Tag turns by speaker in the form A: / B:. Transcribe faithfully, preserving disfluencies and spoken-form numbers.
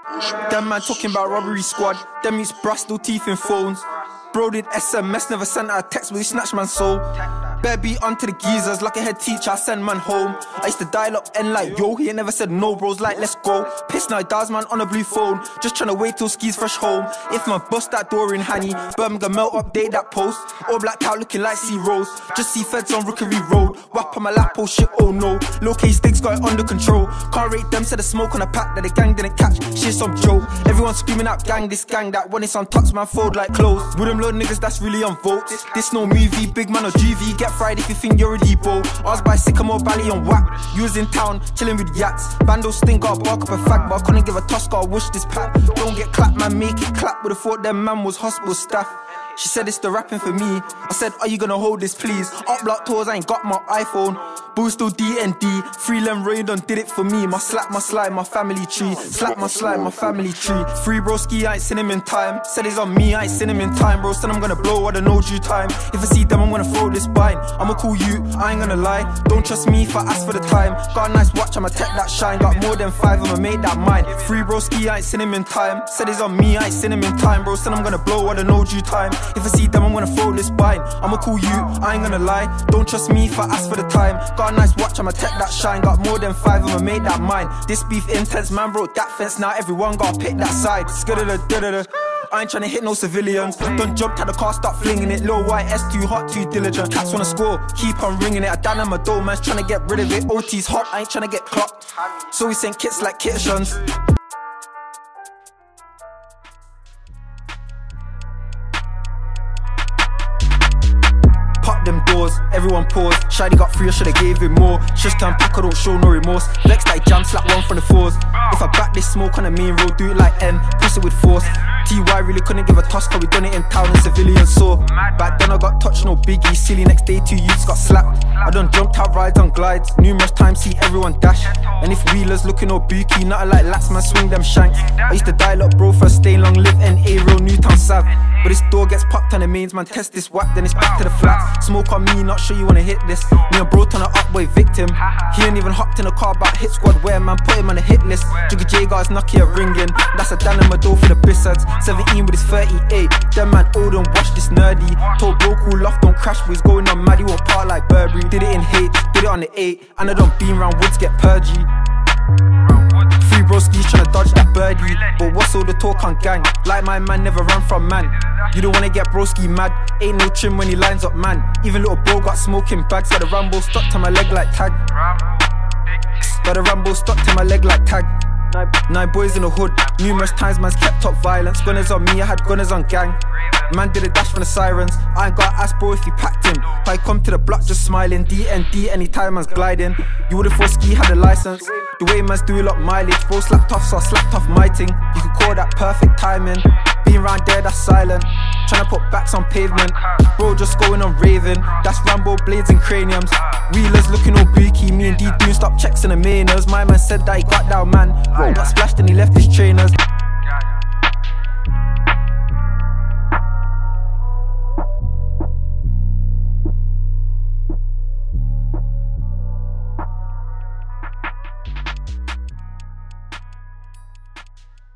A: Them man talking about robbery squad. Them meets brass, still teeth in phones. Bro did S M S, never sent out a text, but he snatched man's soul. Better be onto the geezers, like a head teacher, I send man home. I used to dial up N like yo, he ain't never said no, bros like let's go. Piss now, dials man on a blue phone, just tryna wait till skis fresh home. If man bust that door in Hanny, Birmingham melt update that post. All blacked out looking like C Rose, just see feds on Rookery Road. Whap on my lap, oh shit, oh no. Low K sticks got it under control. Can't rate them, said the smoke on a pack that the gang didn't catch. Shit some joke, everyone screaming out gang this gang that. When it's on touch man fold like clothes. With them little niggas that's really on votes. This no movie, big man or G V. Get fried if you think you're a depot. I was by Sycamore Valley on whack. You was in town, chilling with yats. Bando stink, got bark up a fag, but I couldn't give a toss, gotta wish this pack. Don't get clapped, man, make it clap. Would've thought them man was hospital staff. She said it's the rapping for me. I said, are you gonna hold this please? Up block tours, I ain't got my iPhone. Boost still D and D. Freeland Raydon did it for me. My slap, my slide, my family tree. Slap, my slide, my family tree. Free broski, I ain't seen him in time. Said it's on me, I ain't seen him in time. Bro said I'm gonna blow all the no due time. If I see them, I'm gonna throw this bind. I'ma call you, I ain't gonna lie. Don't trust me if I ask for the time. Got a nice watch, I'ma tech that shine. Got more than five, I'ma make that mine. Free broski, I ain't seen him in time. Said it's on me, I ain't seen him in time. Bro said I'm gonna blow all the no due time. If I see them, I'm gonna throw this bind. I'ma call you, I ain't gonna lie. Don't trust me if I ask for the time. Got a nice watch, I'ma tech that shine. Got more than five, I'ma make that mine. This beef intense, man broke that fence. Now everyone gotta pick that side. Skidda-da-da-da-da. I ain't tryna hit no civilians. Don't jump at the car, start flinging it. Lil Y S too hot, too diligent. Cats wanna score, keep on ringing it. I down on my door, man's tryna get rid of it. O T's hot, I ain't tryna get clocked. So we send kits like Kitchens. Pop them doors, everyone pause. Shady got free, I should've gave him more. Just can't pack, I don't show no remorse. Vex like jam, slap one from the fours. If I back this smoke on the main road, do it like N, push it with force. T Y really couldn't give a toss, cause we done it in town and civilians saw. Back then I got touched, no biggie. Silly, next day two youths got slapped. I done jumped out rides on glides. Numerous times see everyone dash. And if wheelers looking all booky, nothing like lats, man swing them shanks. I used to dial up bro first, stay long, live N A, real Newtown Sav. But this door gets popped on the mains, man test this whack, then it's back to the flats. Smoke on me, not sure you wanna hit this. Me and bro turn a upboy victim. He ain't even hopped in a car about hit squad where man put him on the hit list. Juggy J got his Nokia ringing. That's a Dan in my door for the bissads. seventeen with his thirty-eight. Them man old and watch this nerdy. Told bro cool off, don't crash, but he's going on mad, he won't part like Burberry. Did it in hate, did it on the eight. And I don't beam round woods, get purgy. Free broskies tryna dodge that birdie. But what's all the talk on gang? Like my man never run from man. You don't wanna get broski mad. Ain't no trim when he lines up man. Even little bro got smoking bags. Got a Rambo stuck to my leg like tag. Got a Rambo stuck to my leg like tag. Nine boys in the hood. Numerous times man's kept up violence. Gunners on me, I had gunners on gang. Man did a dash from the sirens. I ain't got ask bro if he packed him. I come to the block just smiling. D and D anytime man's gliding. You would've thought ski had a license. The way man's do a lot mileage. Bro slapped off, so I slapped off my ting. You could call that perfect timing. Being round there, that's silent. Tryna put backs on pavement. Bro just going on raving. That's Rambo blades and craniums. Wheelers looking all booky. Me and D doing stop checks in the mainers. My man said that he got down man. Bro got splashed and he left his trainers.